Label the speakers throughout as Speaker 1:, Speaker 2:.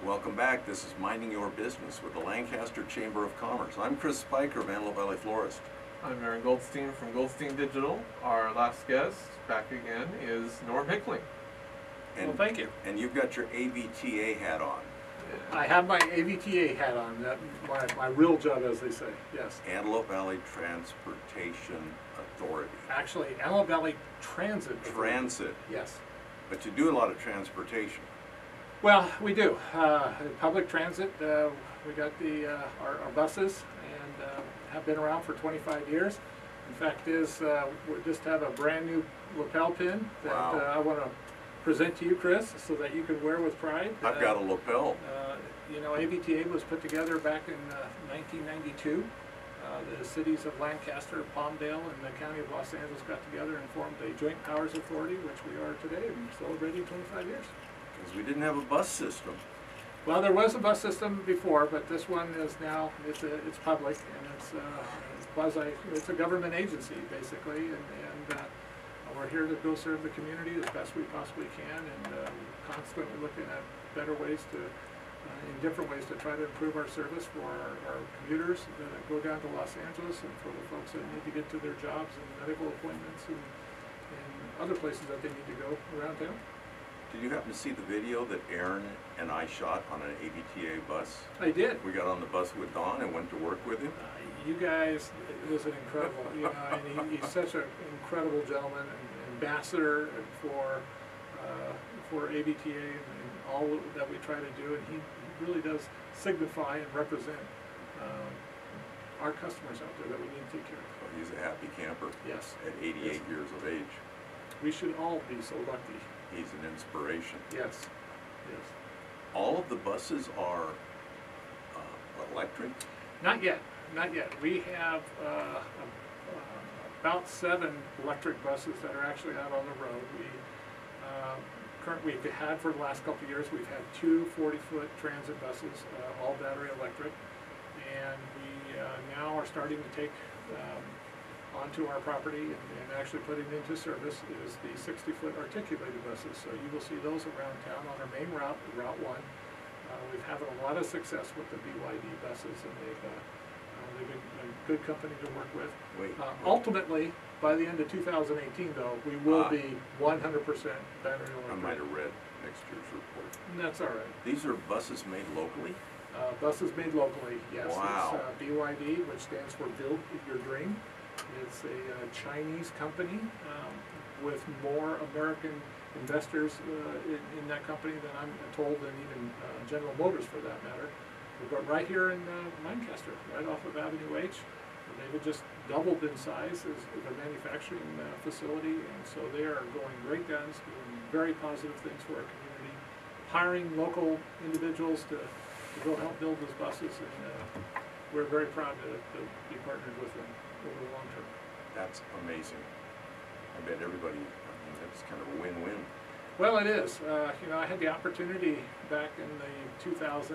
Speaker 1: welcome back. This is Minding Your Business with the Lancaster Chamber of Commerce. I'm Chris Spiker of Antelope Valley Florist.
Speaker 2: I'm Aaron Goldstein from Goldstein Digital. Our last guest, back again, is Norm Hickling.
Speaker 1: And,
Speaker 3: well, thank you.
Speaker 1: And you've got your AVTA hat on.
Speaker 3: I have my AVTA hat on, my real job, as they say, yes.
Speaker 1: Antelope Valley Transportation Authority.
Speaker 3: Actually, Antelope Valley Transit Authority.
Speaker 1: Transit.
Speaker 3: Yes.
Speaker 1: But you do a lot of transportation.
Speaker 3: Well, we do. Public transit, we got our buses, and have been around for 25 years. In fact, we just have a brand new lapel pin that
Speaker 1: Wow.
Speaker 3: I want to present to you, Chris, so that you can wear with pride.
Speaker 1: I've got a lapel.
Speaker 3: You know, AVTA was put together back in 1992. The cities of Lancaster, Palmdale, and the county of Los Angeles got together and formed a Joint Powers Authority, which we are today, and celebrating 25 years.
Speaker 1: Because we didn't have a bus system.
Speaker 3: Well, there was a bus system before, but this one is now, it's public, and it's a government agency, basically, and we're here to go serve the community as best we possibly can, and constantly looking at better ways in different ways to try to improve our service for our commuters that go down to Los Angeles, and for the folks that need to get to their jobs and medical appointments and other places that they need to go around town.
Speaker 1: Did you happen to see the video that Aaron and I shot on an AVTA bus?
Speaker 3: I did.
Speaker 1: We got on the bus with Don and went to work with him.
Speaker 3: You guys, it was an incredible, and he's such an incredible gentleman and ambassador for AVTA and all that we try to do, and he really does signify and represent our customers out there that we need to take care of.
Speaker 1: Well, he's a happy camper.
Speaker 3: Yes.
Speaker 1: At 88 years of age.
Speaker 3: We should all be so lucky.
Speaker 1: He's an inspiration.
Speaker 3: Yes, yes.
Speaker 1: All of the buses are electric?
Speaker 3: Not yet, not yet. We have about 7 electric buses that are actually out on the road. We've had for the last couple of years, we've had 2 40-foot transit buses, all battery electric, and we now are starting to take onto our property and actually putting into service is the 60-foot articulated buses. So you will see those around town on our main route, Route 1. We've had a lot of success with the BYD buses, and they've been a good company to work with. Ultimately, by the end of 2018, though, we will be 100% battery electric.
Speaker 1: I might have read next year's report.
Speaker 3: And that's all right.
Speaker 1: These are buses made locally?
Speaker 3: Buses made locally, yes.
Speaker 1: Wow.
Speaker 3: It's BYD, which stands for Build Your Dream. It's a Chinese company with more American investors in that company than I'm told, than even General Motors, for that matter. But right here in Lancaster, right off of Avenue H, they've just doubled in size as their manufacturing facility, and so they are going great guns, doing very positive things for our community, hiring local individuals to go help build those buses, and we're very proud to be partnered with them over the long term.
Speaker 1: That's amazing. I bet everybody, that's kind of a win-win.
Speaker 3: Well, it is. I had the opportunity back in the 2012,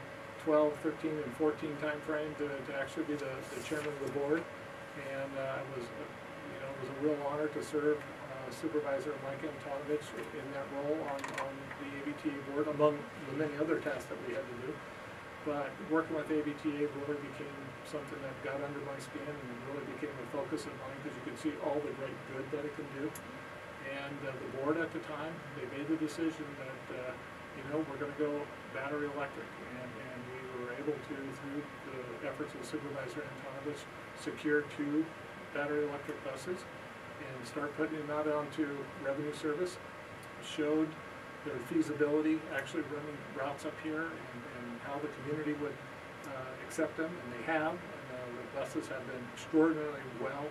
Speaker 3: 13, and 14 time frame to actually be the chairman of the board, and it was a real honor to serve Supervisor Mike Antonovich in that role on the AVTA board, among the many other tasks that we had to do. But working with AVTA really became something that got under my skin and really became a focus of mine, because you could see all the great good that it can do. And the board at the time, they made the decision that we're going to go battery electric, and we were able to, through the efforts of Supervisor Antonovich, secure 2 battery electric buses and start putting them out onto revenue service. Showed their feasibility, actually running routes up here, and how the community would accept them, and they have. And the buses have been extraordinarily well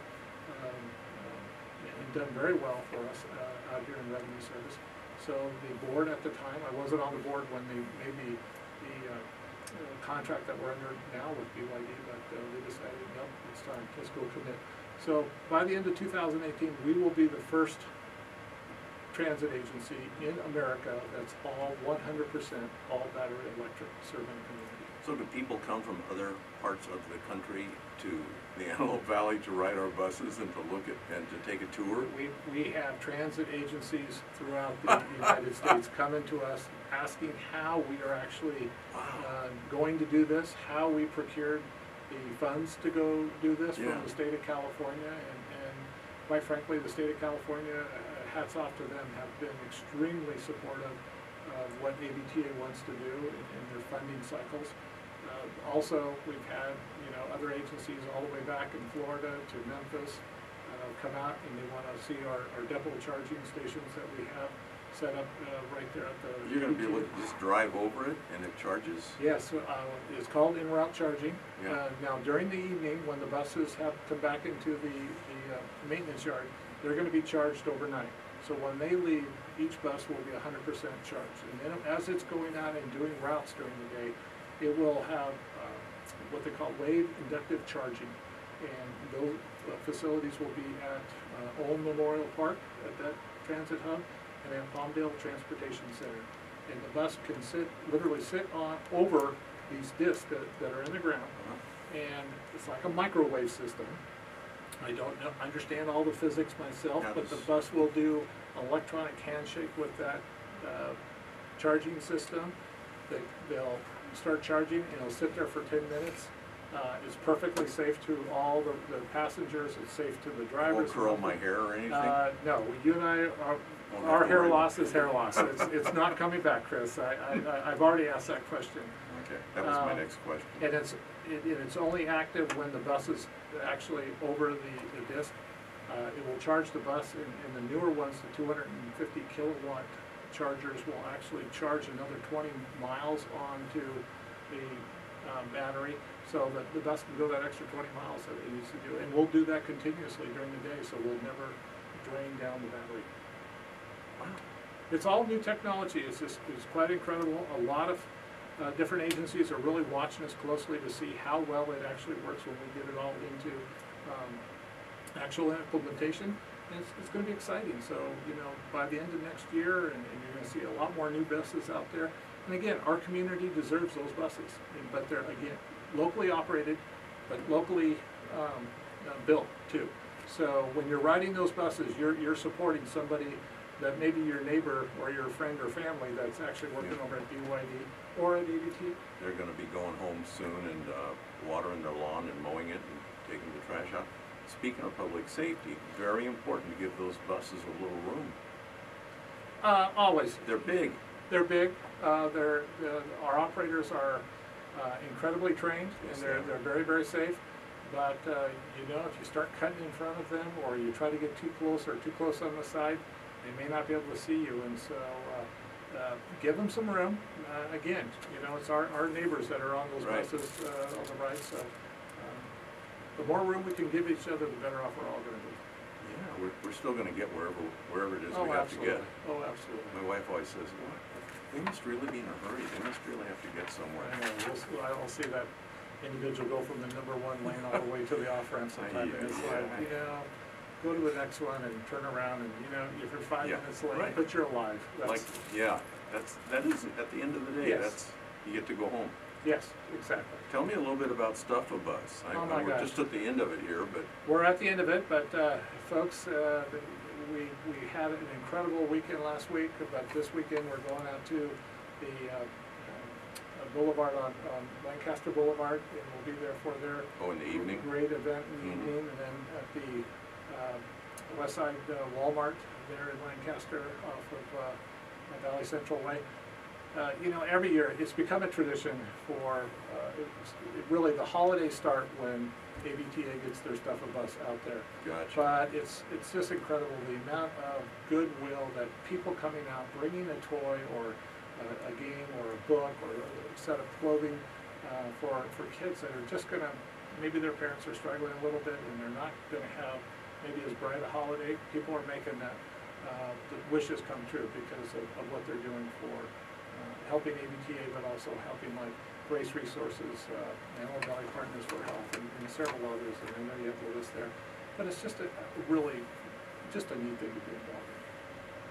Speaker 3: and done very well for us out here in revenue service. So the board at the time, I wasn't on the board when they made the contract that we're under now with BYD, but they decided, no, it's time, let's go commit. So by the end of 2018, we will be the first transit agency in America that's all 100% all battery electric serving the community.
Speaker 1: So do people come from other parts of the country to the Antelope Valley to ride our buses and to look at, and to take a tour?
Speaker 3: We have transit agencies throughout the United States coming to us asking how we are actually going to do this, how we procured the funds to go do this
Speaker 1: Yeah.
Speaker 3: from the state of California, and quite frankly, the state of California, hats off to them, have been extremely supportive of what ABTA wants to do in their funding cycles. Also, we've had, other agencies all the way back in Florida to Memphis come out, and they want to see our depot charging stations that we have set up right there at the.
Speaker 1: You're going to be able to just drive over it and it charges?
Speaker 3: Yes, it's called in-route charging.
Speaker 1: Yeah.
Speaker 3: Now, during the evening, when the buses have come back into the maintenance yard, they're going to be charged overnight. So when they leave, each bus will be 100% charged. And then as it's going out and doing routes during the day, it will have what they call wave inductive charging. And those facilities will be at Olm Memorial Park at that transit hub, and at Palmdale Transportation Center. And the bus can literally sit over these discs that are in the ground. And it's like a microwave system. I don't understand all the physics myself, but the bus will do electronic handshake with that charging system. They'll start charging, and it'll sit there for 10 minutes. It's perfectly safe to all the passengers. It's safe to the drivers.
Speaker 1: Won't curl my hair or anything?
Speaker 3: No, you and I our hair loss is hair loss. It's not coming back, Chris. I've already asked that question.
Speaker 1: Okay, that was my next question.
Speaker 3: And it's only active when the bus is actually over the disc. It will charge the bus, and the newer ones, the 250 kilowatt chargers, will actually charge another 20 miles onto the battery, so that the bus can go that extra 20 miles that it needs to do. And we'll do that continuously during the day, so we'll never drain down the battery. Wow. It's all new technology. It's quite incredible. A lot of different agencies are really watching us closely to see how well it actually works when we get it all into actual implementation. And it's going to be exciting. So, by the end of next year, and you're going to see a lot more new buses out there. And again, our community deserves those buses, but they're, again, locally operated, but locally built too. So when you're riding those buses, you're supporting somebody that maybe your neighbor or your friend or family that's actually working over at BYD or at ABT.
Speaker 1: They're going to be going home soon and watering their lawn and mowing it and taking the trash out. Speaking of public safety, very important to give those buses a little room.
Speaker 3: Always.
Speaker 1: They're big.
Speaker 3: They're big. Our operators are incredibly trained, and they're very, very safe. But if you start cutting in front of them, or you try to get too close on the side, they may not be able to see you. And so give them some room. Again, it's our neighbors that are on those buses on the right. So the more room we can give each other, the better off we're all going to be.
Speaker 1: Yeah, we're still going to get wherever it is we have to get.
Speaker 3: Oh, absolutely.
Speaker 1: My wife always says, "What? They must really be in a hurry. They must really have to get somewhere."
Speaker 3: I know. I'll see that individual go from the number one lane all the way to the off ramp sometimes. And it's like, go to the next one and turn around, and if you're 5 minutes late, but you're alive.
Speaker 1: That is at the end of the day.
Speaker 3: Yes.
Speaker 1: You get to go home.
Speaker 3: Yes, exactly.
Speaker 1: Tell me a little bit about Stuff-A-Bus. We're just at the end of it here, but
Speaker 3: we're at the end of it. But folks, we had an incredible weekend last week. But this weekend we're going out to the Boulevard on Lancaster Boulevard, and we'll be there for their
Speaker 1: in the evening.
Speaker 3: Great event in the evening, and then at the West Side Walmart there in Lancaster off of Valley Central Way. Every year it's become a tradition for really the holidays start when ABTA gets their Stuff-A-Bus out there.
Speaker 1: Gotcha.
Speaker 3: But it's just incredible the amount of goodwill that people coming out, bringing a toy or a game or a book or a set of clothing for kids that are just going to, maybe their parents are struggling a little bit and they're not going to have maybe as bright a holiday. People are making that the wishes come true because of what they're doing for helping ABTA, but also helping like Race Resources, Antelope Valley Partners for Health, and several others, and I know you have the list there. But it's just a neat thing to be involved in.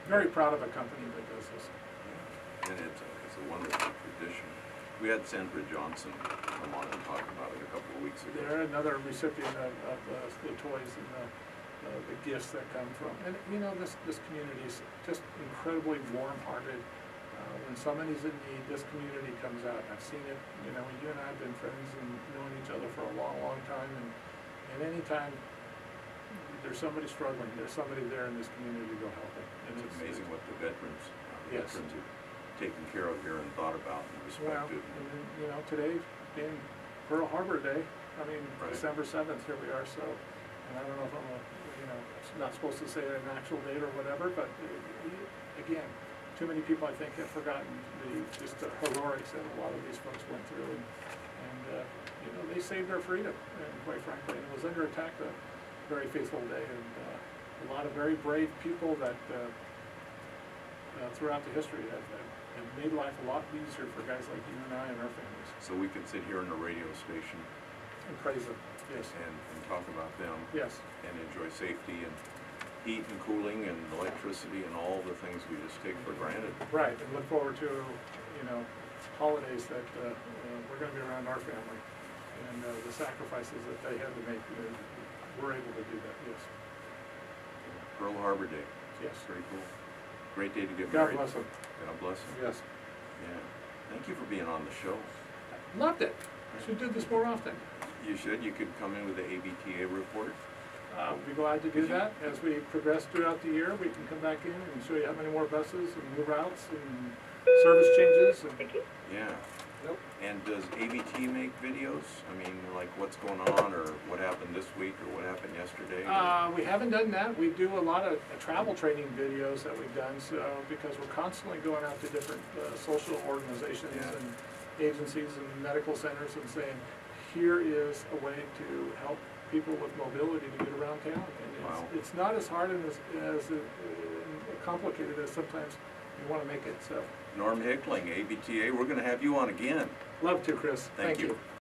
Speaker 3: very proud of a company that does this.
Speaker 1: And it's a wonderful tradition. We had Sandra Johnson come on and talk about it a couple of weeks ago.
Speaker 3: They're another recipient of the toys and the gifts that come from, and you know, this community is just incredibly warm-hearted. When somebody's in need, this community comes out. I've seen it, you know, you and I have been friends and known each other for a long, long time, and anytime there's somebody struggling, there's somebody there in this community to go help them. And
Speaker 1: It's amazing what the veterans,
Speaker 3: Yes.
Speaker 1: veterans are taken care of here and thought about and
Speaker 3: Well,
Speaker 1: respected.
Speaker 3: and then, you know, today being Pearl Harbor Day, I mean,
Speaker 1: Right.
Speaker 3: December 7th, here we are, so, and I don't know if I'm, you know, not supposed to say an actual date or whatever, but again, too many people, I think, have forgotten just the heroics that a lot of these folks went through, and you know, they saved our freedom, and quite frankly, and it was under attack a very faithful day, and a lot of very brave people that throughout the history have made life a lot easier for guys like you and I and our families.
Speaker 1: So we can sit here in a radio station
Speaker 3: And praise them, yes,
Speaker 1: and talk about them
Speaker 3: yes,
Speaker 1: and enjoy safety and heat and cooling and electricity and all the things we just take for granted.
Speaker 3: right, and look forward to, you know, holidays that we're gonna be around our family, and the sacrifices that they had to make, we're able to do that, yes,
Speaker 1: Pearl Harbor Day,
Speaker 3: yes.
Speaker 1: pretty cool. Great day to get
Speaker 3: God
Speaker 1: married.
Speaker 3: bless them,
Speaker 1: God bless them.
Speaker 3: yes.
Speaker 1: Yeah. Thank you for being on the show.
Speaker 3: Loved it, should do this more often.
Speaker 1: You should. You could come in with the ABTA report.
Speaker 3: We'll be glad to do that. As we progress throughout the year, we can come back in and show you how many more buses and new routes and service changes. And
Speaker 1: Yeah.
Speaker 3: Nope.
Speaker 1: And does ABT make videos? I mean, like what's going on or what happened this week or what happened yesterday?
Speaker 3: We haven't done that. We do a lot of travel training videos that we've done, so because we're constantly going out to different social organizations
Speaker 1: Yeah.
Speaker 3: and agencies and medical centers and saying, here is a way to help people with mobility to get around town. And
Speaker 1: Wow.
Speaker 3: it's not as hard and as complicated as sometimes you want to make it. So,
Speaker 1: Norm Hickling, ABTA, we're going to have you on again.
Speaker 3: love to, Chris.
Speaker 1: Thank you.